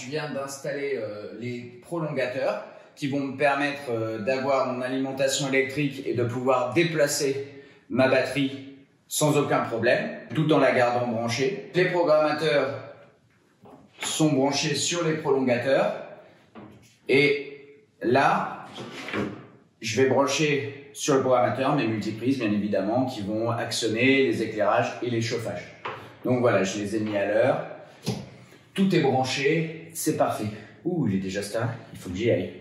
je viens d'installer les prolongateurs qui vont me permettre d'avoir mon alimentation électrique et de pouvoir déplacer ma batterie sans aucun problème, tout en la gardant branchée. Les programmateurs sont branchés sur les prolongateurs et là, je vais brancher sur le programmateur mes multiprises, bien évidemment, qui vont actionner les éclairages et les chauffages. Donc voilà, je les ai mis à l'heure. Tout est branché, c'est parfait. Ouh, il est déjà stable, il faut que j'y aille.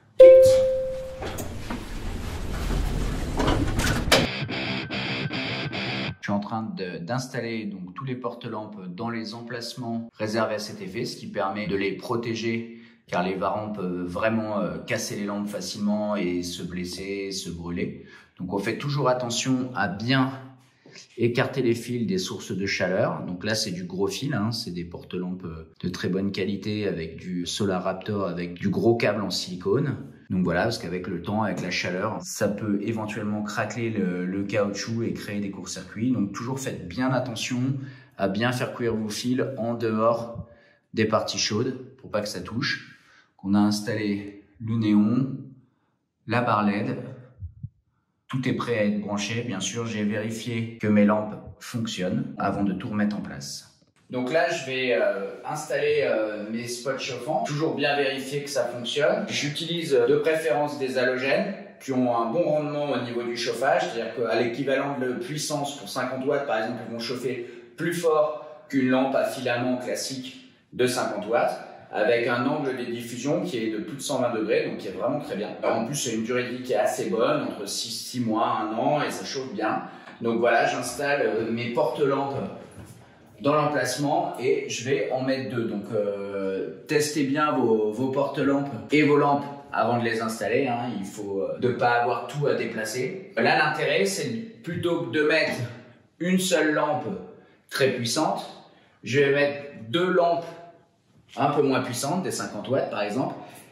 Je suis en train d'installer donc tous les porte-lampes dans les emplacements réservés à cet effet, ce qui permet de les protéger car les varans peuvent vraiment casser les lampes facilement et se blesser, se brûler. Donc on fait toujours attention à bien écarter les fils des sources de chaleur. Donc là c'est du gros fil, hein, c'est des porte-lampes de très bonne qualité avec du Solar Raptor, avec du gros câble en silicone. Donc voilà, parce qu'avec le temps, avec la chaleur, ça peut éventuellement craqueler le caoutchouc et créer des courts-circuits. Donc toujours faites bien attention à bien faire cuire vos fils en dehors des parties chaudes pour pas que ça touche. On a installé le néon, la barre LED. Tout est prêt à être branché. Bien sûr, j'ai vérifié que mes lampes fonctionnent avant de tout remettre en place. Donc là, je vais installer mes spots chauffants. Toujours bien vérifier que ça fonctionne. J'utilise de préférence des halogènes qui ont un bon rendement au niveau du chauffage. C'est-à-dire qu'à l'équivalent de puissance pour 50 watts, par exemple, ils vont chauffer plus fort qu'une lampe à filament classique de 50 watts. Avec un angle de diffusion qui est de plus de 120 degrés, donc qui est vraiment très bien. En plus, c'est une durée de vie qui est assez bonne, entre 6 mois, 1 an, et ça chauffe bien. Donc voilà, j'installe mes porte-lampes dans l'emplacement et je vais en mettre 2. Donc testez bien vos porte-lampes et vos lampes avant de les installer. Hein. Il faut ne pas avoir tout à déplacer. Là, l'intérêt, c'est plutôt que de mettre une seule lampe très puissante, je vais mettre 2 lampes un peu moins puissante, des 50 watts par exemple,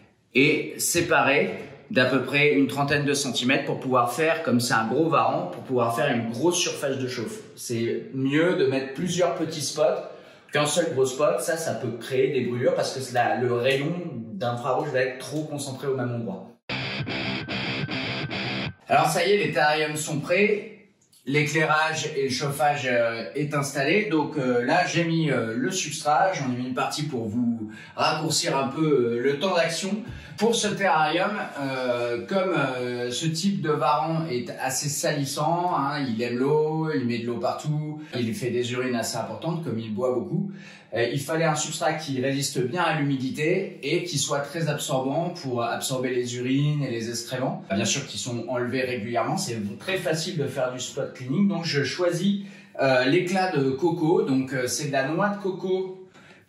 et séparée d'à peu près une trentaine de centimètres pour pouvoir faire, comme c'est un gros varan, pour pouvoir faire une grosse surface de chauffe. C'est mieux de mettre plusieurs petits spots qu'un seul gros spot. Ça peut créer des brûlures parce que le rayon d'infrarouge va être trop concentré au même endroit. Alors ça y est, les terrariums sont prêts. L'éclairage et le chauffage est installé, donc là j'ai mis le substrat, j'en ai mis une partie pour vous raccourcir un peu le temps d'action. Pour ce terrarium, comme ce type de varan est assez salissant, hein, il aime l'eau, il met de l'eau partout, il fait des urines assez importantes comme il boit beaucoup, il fallait un substrat qui résiste bien à l'humidité et qui soit très absorbant pour absorber les urines et les excréments. Bien sûr qu'ils sont enlevés régulièrement, c'est très facile de faire du spot cleaning, donc je choisis l'éclat de coco, donc c'est de la noix de coco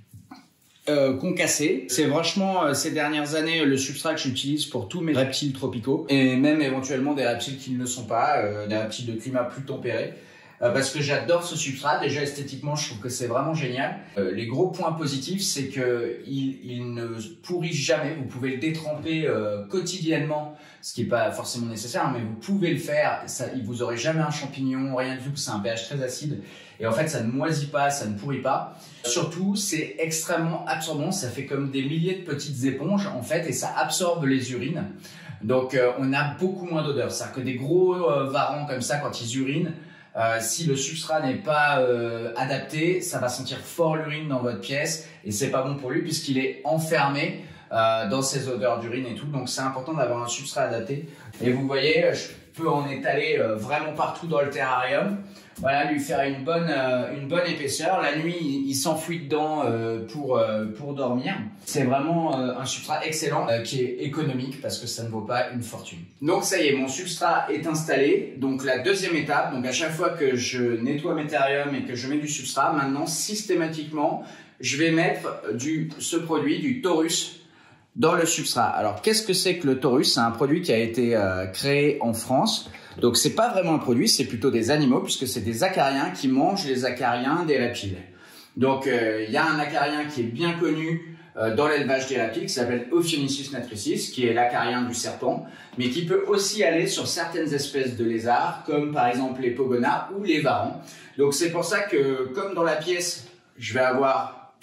concassé. C'est franchement ces dernières années le substrat que j'utilise pour tous mes reptiles tropicaux et même éventuellement des reptiles qui ne le sont pas, des reptiles de climat plus tempéré. Parce que j'adore ce substrat. Déjà esthétiquement, je trouve que c'est vraiment génial. Les gros points positifs, c'est que il ne pourrit jamais. Vous pouvez le détremper quotidiennement, ce qui n'est pas forcément nécessaire, mais vous pouvez le faire. Ça, vous aurez jamais un champignon, rien du tout. C'est un pH très acide. Et en fait, ça ne moisit pas, ça ne pourrit pas. Surtout, c'est extrêmement absorbant. Ça fait comme des milliers de petites éponges, en fait, et ça absorbe les urines. Donc, on a beaucoup moins d'odeur. C'est-à-dire que des gros varans comme ça, quand ils urinent, si le substrat n'est pas adapté, ça va sentir fort l'urine dans votre pièce et c'est pas bon pour lui puisqu'il est enfermé dans ses odeurs d'urine et tout. Donc c'est important d'avoir un substrat adapté. Et vous voyez, je peux en étaler vraiment partout dans le terrarium. Voilà, lui faire une bonne épaisseur. La nuit, il s'enfuit dedans pour dormir. C'est vraiment un substrat excellent qui est économique parce que ça ne vaut pas une fortune. Donc ça y est, mon substrat est installé. Donc la deuxième étape, donc à chaque fois que je nettoie mes terrariums et que je mets du substrat, maintenant systématiquement, je vais mettre ce produit, du Taurus, dans le substrat. Alors qu'est-ce que c'est que le Taurus? C'est un produit qui a été créé en France. Donc c'est pas vraiment un produit, c'est plutôt des animaux puisque c'est des acariens qui mangent les acariens des reptiles. Donc il y a un acarien qui est bien connu dans l'élevage des reptiles qui s'appelle Ophionychus natrucis, qui est l'acarien du serpent, mais qui peut aussi aller sur certaines espèces de lézards comme par exemple les pogonas ou les varans. Donc c'est pour ça que comme dans la pièce, je vais avoir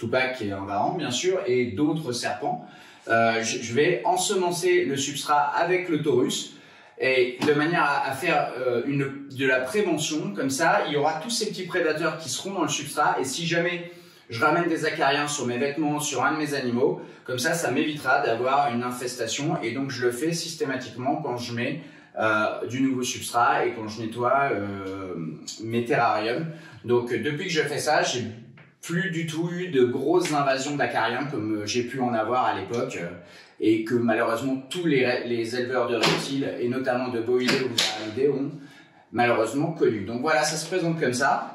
Tupac qui est un varan bien sûr, et d'autres serpents. Je vais ensemencer le substrat avec le taurus, et de manière à faire de la prévention. Comme ça, il y aura tous ces petits prédateurs qui seront dans le substrat, et si jamais je ramène des acariens sur mes vêtements, sur un de mes animaux, comme ça m'évitera d'avoir une infestation. Et donc je le fais systématiquement quand je mets du nouveau substrat et quand je nettoie mes terrariums. Donc depuis que je fais ça, j'ai plus du tout eu de grosses invasions d'acariens comme j'ai pu en avoir à l'époque, et que malheureusement tous les éleveurs de reptiles, et notamment de boïdés ou d'arachidés, ont malheureusement connu. Donc voilà, ça se présente comme ça.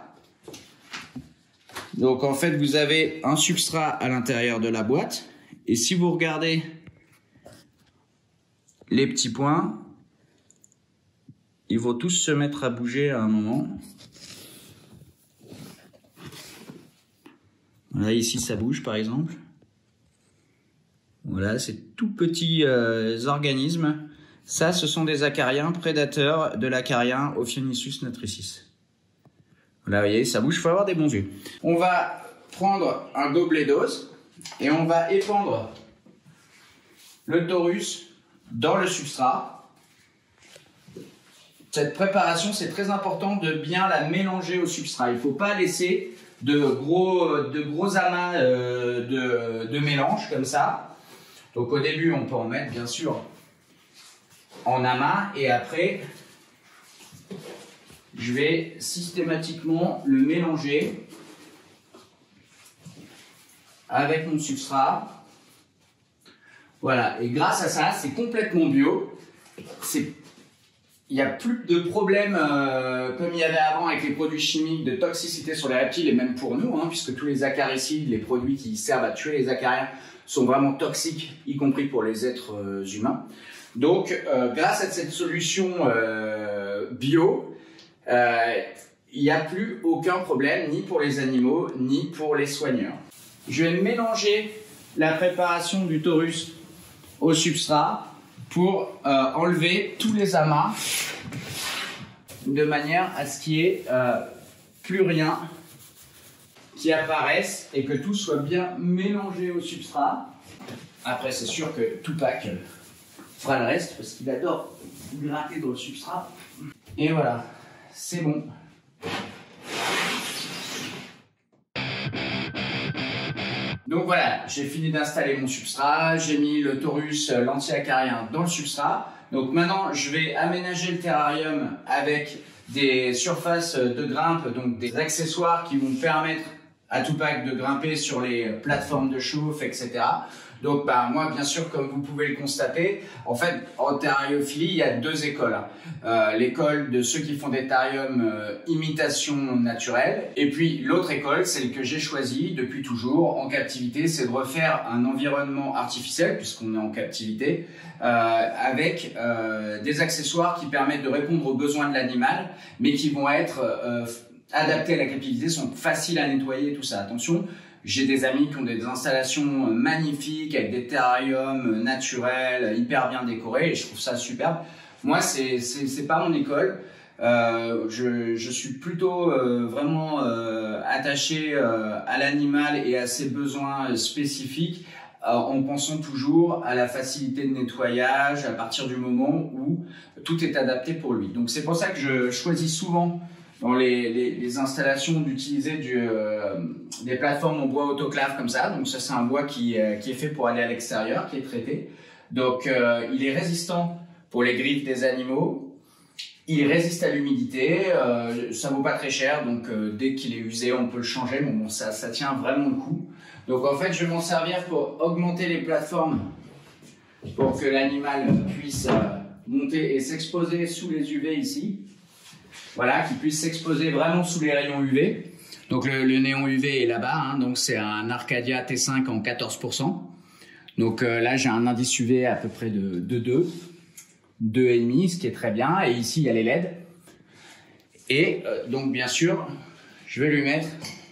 Donc en fait, vous avez un substrat à l'intérieur de la boîte, et si vous regardez les petits points, ils vont tous se mettre à bouger à un moment. Voilà, ici ça bouge par exemple. Voilà, c'est tout petits organismes. Ça, ce sont des acariens prédateurs de l'acarien Ophionisus nutricis. Là, vous voyez, ça bouge, il faut avoir des bons yeux. On va prendre un gobelet d'ose et on va épandre le taurus dans le substrat. Cette préparation, c'est très important de bien la mélanger au substrat. Il ne faut pas laisser de gros amas de mélange comme ça. Donc au début, on peut en mettre bien sûr en amas, et après, je vais systématiquement le mélanger avec mon substrat. Voilà, et grâce à ça, c'est complètement bio. Il n'y a plus de problème comme il y avait avant avec les produits chimiques de toxicité sur les reptiles, et même pour nous, puisque tous les acaricides, les produits qui servent à tuer les acariens, sont vraiment toxiques, y compris pour les êtres humains. Donc, grâce à cette solution bio, il n'y a plus aucun problème, ni pour les animaux, ni pour les soigneurs. Je vais mélanger la préparation du taurus au substrat pour enlever tous les amas, de manière à ce qu'il n'y ait plus rien qui apparaisse et que tout soit bien mélangé au substrat. Après, c'est sûr que Tupac fera le reste parce qu'il adore gratter dans le substrat. Et voilà, c'est bon. Donc voilà, j'ai fini d'installer mon substrat, j'ai mis le taurus, l'anti-acarien dans le substrat. Donc maintenant, je vais aménager le terrarium avec des surfaces de grimpe, donc des accessoires qui vont permettre à Tupac de grimper sur les plateformes de chauffe, etc. Donc moi, bien sûr, comme vous pouvez le constater, en fait, en terrariophilie, il y a deux écoles. L'école de ceux qui font des terrariums imitation naturelle, et puis l'autre école, celle que j'ai choisie depuis toujours en captivité, c'est de refaire un environnement artificiel, puisqu'on est en captivité, avec des accessoires qui permettent de répondre aux besoins de l'animal, mais qui vont être adaptés à la captivité, sont faciles à nettoyer, tout ça. Attention, j'ai des amis qui ont des installations magnifiques avec des terrariums naturels, hyper bien décorés, et je trouve ça superbe. Moi, c'est pas mon école. Je suis plutôt vraiment attaché à l'animal et à ses besoins spécifiques, en pensant toujours à la facilité de nettoyage à partir du moment où tout est adapté pour lui. Donc c'est pour ça que je choisis souvent dans les installations d'utiliser des plateformes en bois autoclave comme ça. Donc ça, c'est un bois qui est fait pour aller à l'extérieur, qui est traité. Donc il est résistant pour les griffes des animaux. Il résiste à l'humidité. Ça vaut pas très cher, donc dès qu'il est usé, on peut le changer. Mais bon, ça tient vraiment le coup. Donc en fait, je vais m'en servir pour augmenter les plateformes pour que l'animal puisse monter et s'exposer sous les UV ici. Voilà, qu'il puisse s'exposer vraiment sous les rayons UV. Donc le néon UV est là-bas, donc c'est un Arcadia T5 en 14%. Donc là, j'ai un indice UV à peu près de 2,5, ce qui est très bien. Et ici, il y a les LED. Et donc, bien sûr, je vais lui mettre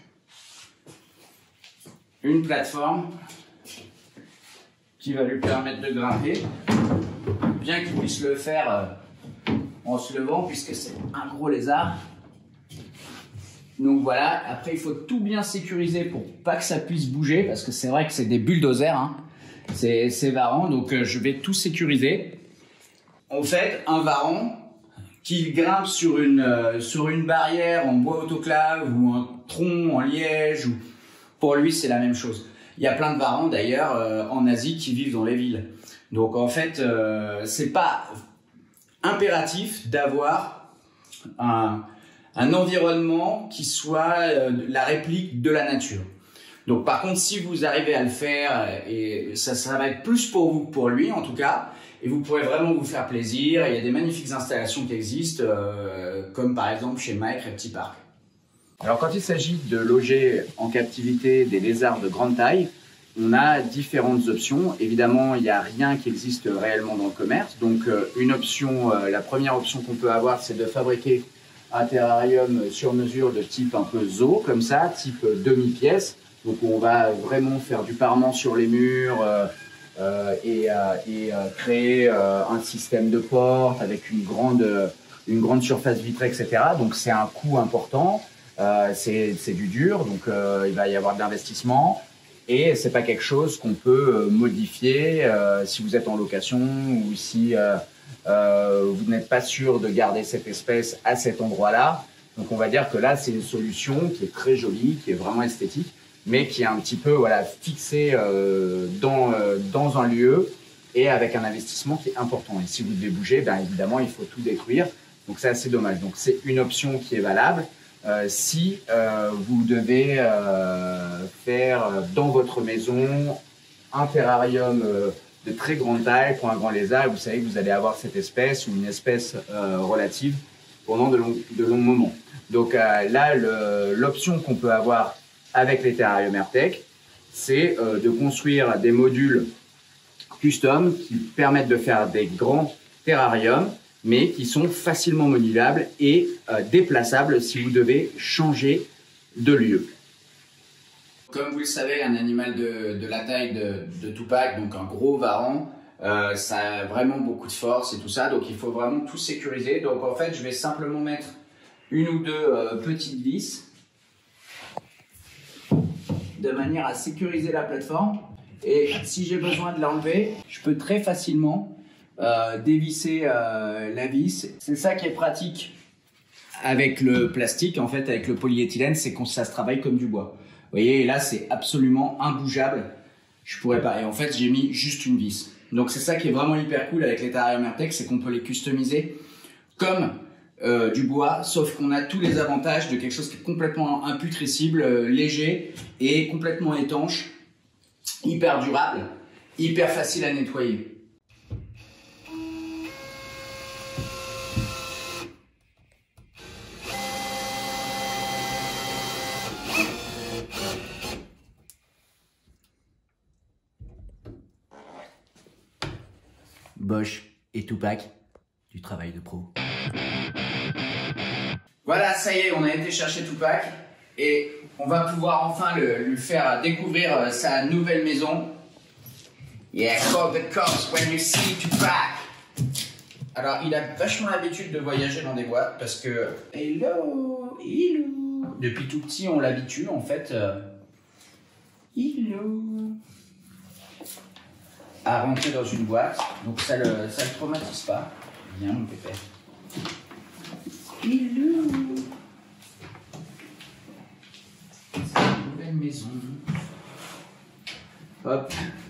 une plateforme qui va lui permettre de grimper, bien qu'il puisse le faire en se levant, puisque c'est un gros lézard. Donc voilà, après il faut tout bien sécuriser pour pas que ça puisse bouger, parce que c'est vrai que c'est des bulldozers, hein. C'est varan, donc je vais tout sécuriser. En fait, un varan qui grimpe sur une barrière en bois autoclave ou un tronc en liège, pour lui c'est la même chose. Il y a plein de varans d'ailleurs en Asie qui vivent dans les villes. Donc en fait, c'est pas impératif d'avoir un environnement qui soit la réplique de la nature. Donc par contre, si vous arrivez à le faire, et ça va être plus pour vous que pour lui en tout cas, et vous pourrez vraiment vous faire plaisir. Il y a des magnifiques installations qui existent, comme par exemple chez Mike Reptipark. Alors quand il s'agit de loger en captivité des lézards de grande taille, on a différentes options. Évidemment, il n'y a rien qui existe réellement dans le commerce. Donc une option, la première option qu'on peut avoir, c'est de fabriquer un terrarium sur mesure de type un peu zoo, comme ça, type demi-pièce. Donc on va vraiment faire du parement sur les murs et créer un système de porte avec une grande surface vitrée, etc. Donc c'est un coût important, c'est du dur, donc il va y avoir de l'investissement et c'est pas quelque chose qu'on peut modifier si vous êtes en location ou si vous n'êtes pas sûr de garder cette espèce à cet endroit-là. Donc on va dire que là c'est une solution qui est très jolie, qui est vraiment esthétique, mais qui est un petit peu fixé dans un lieu et avec un investissement qui est important. Et si vous devez bouger, bien évidemment, il faut tout détruire. Donc c'est assez dommage. Donc c'est une option qui est valable si vous devez faire dans votre maison un terrarium de très grande taille pour un grand lézard. Vous savez que vous allez avoir cette espèce ou une espèce relative pendant de longs moments. Donc là, l'option qu'on peut avoir avec les terrariums Airtech, c'est de construire des modules custom qui permettent de faire des grands terrariums, mais qui sont facilement modulables et déplaçables si vous devez changer de lieu. Comme vous le savez, un animal de la taille de Tupac, donc un gros varan, ça a vraiment beaucoup de force et tout ça, donc il faut vraiment tout sécuriser. Donc en fait, je vais simplement mettre une ou deux petites vis de manière à sécuriser la plateforme, et si j'ai besoin de l'enlever, je peux très facilement dévisser la vis. C'est ça qui est pratique avec le plastique, en fait, avec le polyéthylène, c'est que ça se travaille comme du bois. Vous voyez, et là c'est absolument imbougeable. Je pourrais pas. Et en fait, j'ai mis juste une vis. Donc c'est ça qui est vraiment hyper cool avec les terrariums Airtech, c'est qu'on peut les customiser comme du bois, sauf qu'on a tous les avantages de quelque chose qui est complètement imputrescible, léger et complètement étanche, hyper durable, hyper facile à nettoyer. Bosch et Tupac, du travail de pro. Voilà, ça y est, on a été chercher Tupac et on va pouvoir enfin lui faire découvrir sa nouvelle maison. Yeah, call the cops when you see Tupac. Alors, il a vachement l'habitude de voyager dans des boîtes parce que... Hello, hello. Depuis tout petit, on l'habitue en fait. Hello. À rentrer dans une boîte, donc ça le traumatise pas. Viens mon pépère. Hello. C'est une nouvelle maison. Hop.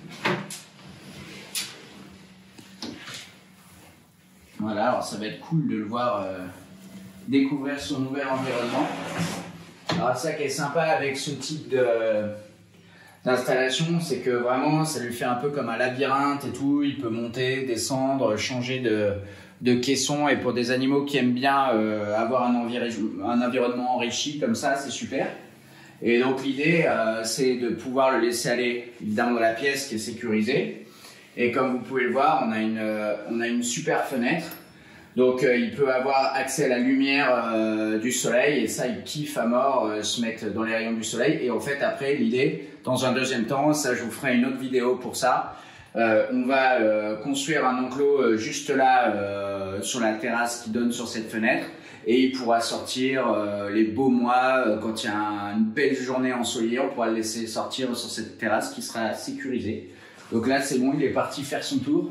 Voilà, alors ça va être cool de le voir découvrir son nouvel environnement. Alors ça qui est sympa avec ce type d'installation, c'est que vraiment ça lui fait un peu comme un labyrinthe et tout. Il peut monter, descendre, changer de caisson, et pour des animaux qui aiment bien avoir un environnement enrichi comme ça, c'est super. Et donc l'idée c'est de pouvoir le laisser aller évidemment dans la pièce qui est sécurisée. Et comme vous pouvez le voir, on a une super fenêtre. Donc il peut avoir accès à la lumière du soleil, et ça il kiffe à mort se mettre dans les rayons du soleil. Et en fait après l'idée, dans un deuxième temps, ça je vous ferai une autre vidéo pour ça, On va construire un enclos juste là sur la terrasse qui donne sur cette fenêtre et il pourra sortir les beaux mois quand il y a une belle journée ensoleillée, on pourra le laisser sortir sur cette terrasse qui sera sécurisée. Donc là c'est bon, il est parti faire son tour.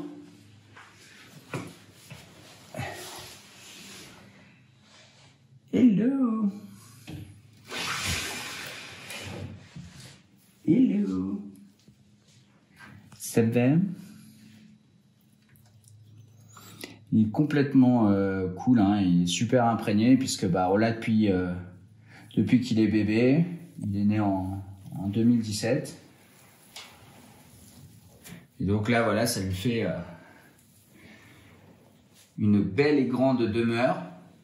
Hello. Hello. Ça va? Il est complètement cool, hein, il est super imprégné puisque bah, on l'a depuis qu'il est bébé. Il est né en 2017. Et donc là, voilà, ça lui fait une belle et grande demeure.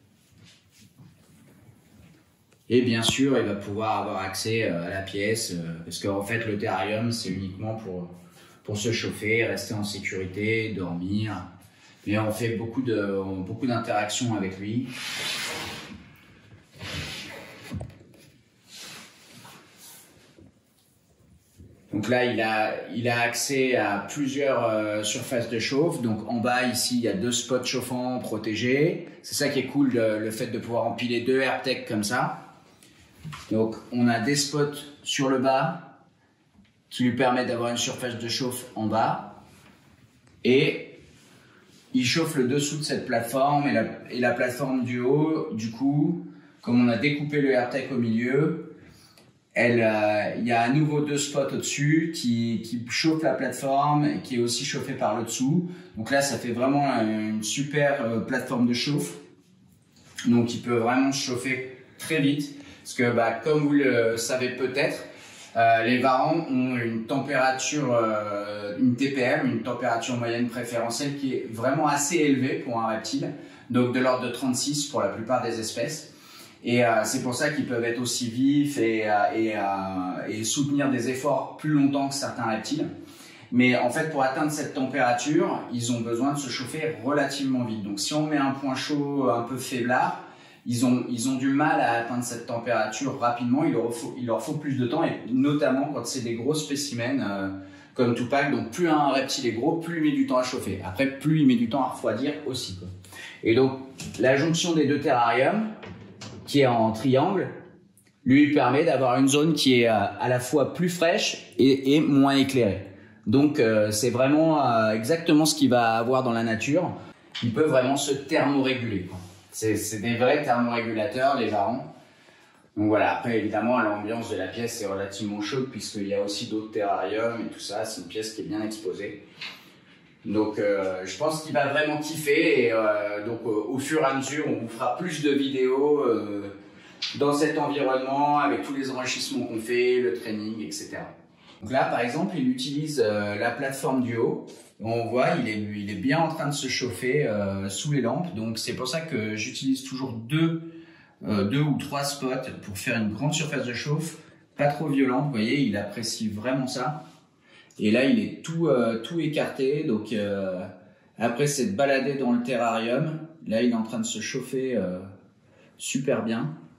Et bien sûr, il va pouvoir avoir accès à la pièce, parce qu'en fait, le terrarium, c'est uniquement pour se chauffer, rester en sécurité, dormir. Mais on fait beaucoup d'interactions avec lui. Donc là, il a accès à plusieurs surfaces de chauffe. Donc en bas, ici, il y a 2 spots chauffants protégés. C'est ça qui est cool, le fait de pouvoir empiler 2 AirTech comme ça. Donc on a des spots sur le bas qui lui permettent d'avoir une surface de chauffe en bas. Et il chauffe le dessous de cette plateforme et la plateforme du haut. Du coup, comme on a découpé le AirTech au milieu, il y a à nouveau 2 spots au-dessus qui chauffent la plateforme et qui est aussi chauffée par le dessous. Donc là, ça fait vraiment une super plateforme de chauffe. Donc il peut vraiment se chauffer très vite. Parce que, bah, comme vous le savez peut-être, les varans ont une température, une TPM, une température moyenne préférentielle qui est vraiment assez élevée pour un reptile, donc de l'ordre de 36 pour la plupart des espèces. Et c'est pour ça qu'ils peuvent être aussi vifs et soutenir des efforts plus longtemps que certains reptiles. Mais en fait, pour atteindre cette température, ils ont besoin de se chauffer relativement vite. Donc si on met un point chaud un peu faiblard, ils ont du mal à atteindre cette température rapidement, il leur faut plus de temps, et notamment quand c'est des gros spécimens comme Tupac. Donc plus un reptile est gros, plus il met du temps à chauffer. Après, plus il met du temps à refroidir aussi, quoi. Et donc, la jonction des 2 terrariums, qui est en triangle, lui permet d'avoir une zone qui est à la fois plus fraîche et moins éclairée. Donc, c'est vraiment exactement ce qu'il va avoir dans la nature. Il peut vraiment se thermoréguler, quoi. C'est des vrais thermorégulateurs, les varans. Donc voilà, après évidemment l'ambiance de la pièce est relativement chaude puisqu'il y a aussi d'autres terrariums et tout ça, c'est une pièce qui est bien exposée. Donc je pense qu'il va vraiment kiffer et donc au fur et à mesure on vous fera plus de vidéos dans cet environnement avec tous les enrichissements qu'on fait, le training, etc. Donc là par exemple il utilise la plateforme du haut. On voit, il est bien en train de se chauffer sous les lampes. Donc c'est pour ça que j'utilise toujours 2 ou 3 spots pour faire une grande surface de chauffe, pas trop violente. Vous voyez, il apprécie vraiment ça. Et là, il est tout écarté. Donc après, c'est de balader dans le terrarium. Là, il est en train de se chauffer super bien.